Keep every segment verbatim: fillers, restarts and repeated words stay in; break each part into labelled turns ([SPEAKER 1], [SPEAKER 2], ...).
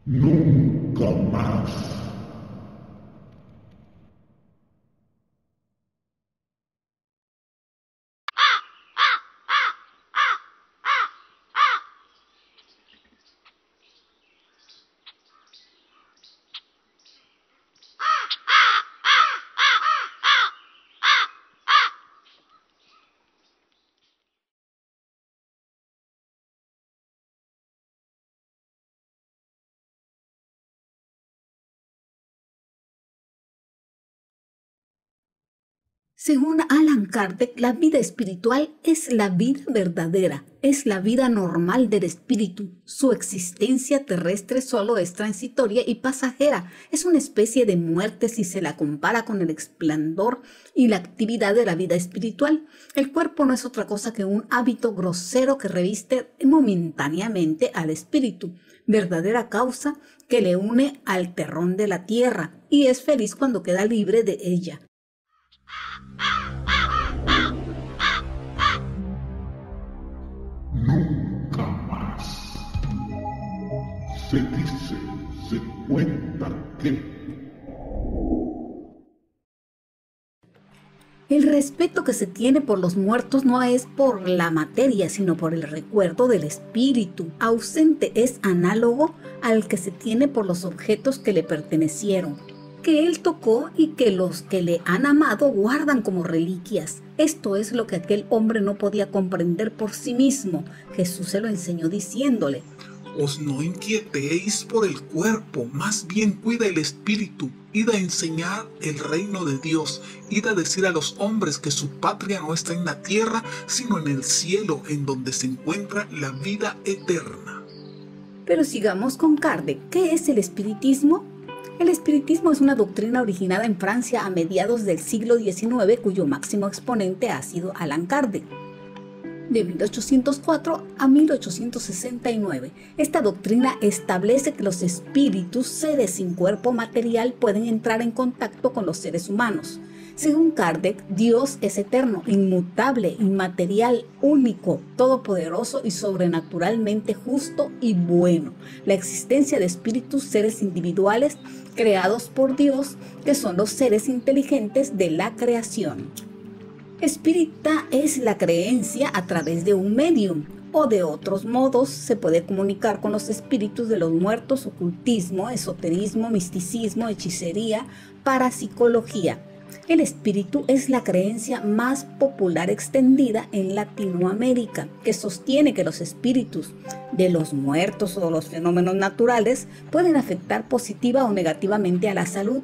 [SPEAKER 1] Nunca más.
[SPEAKER 2] Según Alan Kardec, la vida espiritual es la vida verdadera, es la vida normal del espíritu. Su existencia terrestre solo es transitoria y pasajera. Es una especie de muerte si se la compara con el esplendor y la actividad de la vida espiritual. El cuerpo no es otra cosa que un hábito grosero que reviste momentáneamente al espíritu, verdadera causa que le une al terrón de la tierra, y es feliz cuando queda libre de ella.
[SPEAKER 1] Nunca más. Se dice, se cuenta que
[SPEAKER 2] El respeto que se tiene por los muertos no es por la materia, sino por el recuerdo del espíritu. Ausente es análogo al que se tiene por los objetos que le pertenecieron, que él tocó y que los que le han amado guardan como reliquias. Esto es lo que aquel hombre no podía comprender por sí mismo. Jesús se lo enseñó diciéndole:
[SPEAKER 3] Os no inquietéis por el cuerpo, más bien cuida el espíritu. Id a enseñar el reino de Dios. Id a decir a los hombres que su patria no está en la tierra, sino en el cielo, en donde se encuentra la vida eterna.
[SPEAKER 2] Pero sigamos con Kardec. ¿Qué es el espiritismo? El espiritismo es una doctrina originada en Francia a mediados del siglo diecinueve, cuyo máximo exponente ha sido Alan Kardec, de mil ochocientos cuatro a mil ochocientos sesenta y nueve. Esta doctrina establece que los espíritus, seres sin cuerpo material, pueden entrar en contacto con los seres humanos. Según Kardec, Dios es eterno, inmutable, inmaterial, único, todopoderoso y sobrenaturalmente justo y bueno. La existencia de espíritus, seres individuales creados por Dios, que son los seres inteligentes de la creación. Espírita es la creencia a través de un medium, o de otros modos se puede comunicar con los espíritus de los muertos: ocultismo, esoterismo, misticismo, hechicería, parapsicología. El espíritu es la creencia más popular extendida en Latinoamérica, que sostiene que los espíritus de los muertos o los fenómenos naturales pueden afectar positiva o negativamente a la salud,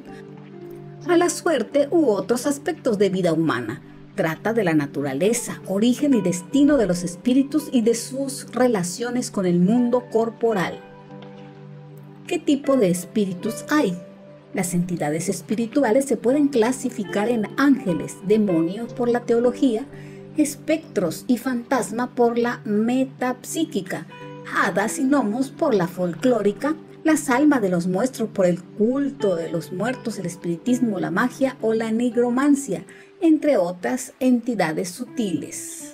[SPEAKER 2] a la suerte u otros aspectos de vida humana. Trata de la naturaleza, origen y destino de los espíritus y de sus relaciones con el mundo corporal. ¿Qué tipo de espíritus hay? Las entidades espirituales se pueden clasificar en ángeles, demonios por la teología, espectros y fantasma por la metapsíquica, hadas y gnomos por la folclórica, las almas de los muertos por el culto de los muertos, el espiritismo, la magia o la nigromancia, entre otras entidades sutiles.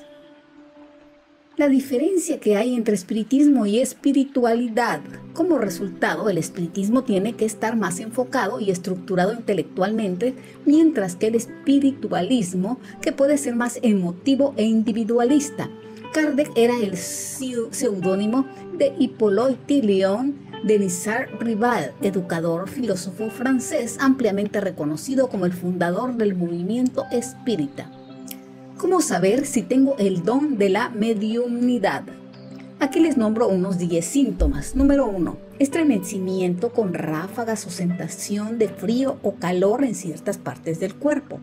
[SPEAKER 2] La diferencia que hay entre espiritismo y espiritualidad. Como resultado, el espiritismo tiene que estar más enfocado y estructurado intelectualmente, mientras que el espiritualismo, que puede ser más emotivo e individualista. Kardec era el seudónimo de Hippolyte Léon Denisard Rival, educador, filósofo francés ampliamente reconocido como el fundador del movimiento espírita. ¿Cómo saber si tengo el don de la mediumnidad? Aquí les nombro unos diez síntomas. Número uno, estremecimiento con ráfagas o sensación de frío o calor en ciertas partes del cuerpo.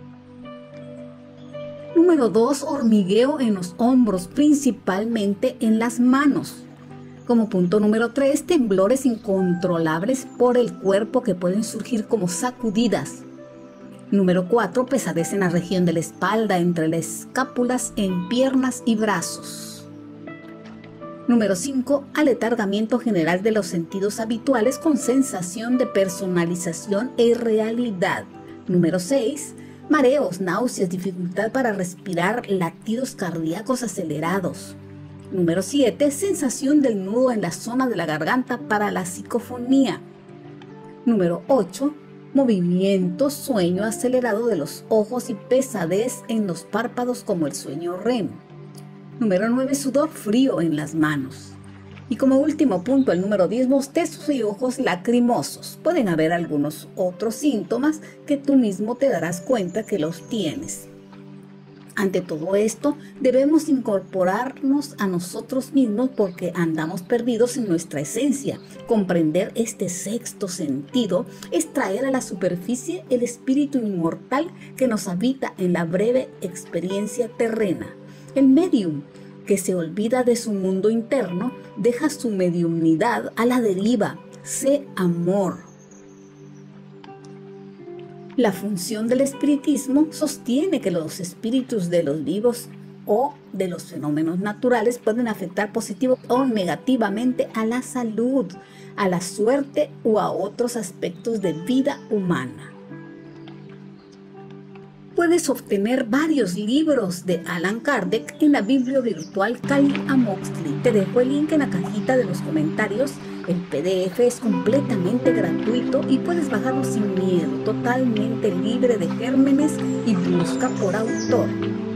[SPEAKER 2] Número dos, hormigueo en los hombros, principalmente en las manos. Como punto número tres, temblores incontrolables por el cuerpo que pueden surgir como sacudidas. Número cuatro, pesadez en la región de la espalda, entre las escápulas, en piernas y brazos. Número cinco, aletargamiento general de los sentidos habituales con sensación de personalización e realidad. Número seis, mareos, náuseas, dificultad para respirar, latidos cardíacos acelerados. Número siete. Sensación del nudo en la zona de la garganta para la psicofonía. Número ocho. Movimiento, sueño acelerado de los ojos y pesadez en los párpados como el sueño R E M. Número nueve. Sudor frío en las manos. Y como último punto, el número diez. Bostezos y ojos lacrimosos. Pueden haber algunos otros síntomas que tú mismo te darás cuenta que los tienes. Ante todo esto, debemos incorporarnos a nosotros mismos porque andamos perdidos en nuestra esencia. Comprender este sexto sentido es traer a la superficie el espíritu inmortal que nos habita en la breve experiencia terrena. El medium, que se olvida de su mundo interno, deja su mediumnidad a la deriva. Sé amor. La función del espiritismo sostiene que los espíritus de los vivos o de los fenómenos naturales pueden afectar positivo o negativamente a la salud, a la suerte o a otros aspectos de vida humana. Puedes obtener varios libros de Allan Kardec en la Biblia virtual Kyle A. Moxley. Te dejo el link en la cajita de los comentarios. El P D F es completamente gratuito y puedes bajarlo sin miedo, totalmente libre de gérmenes y busca por autor.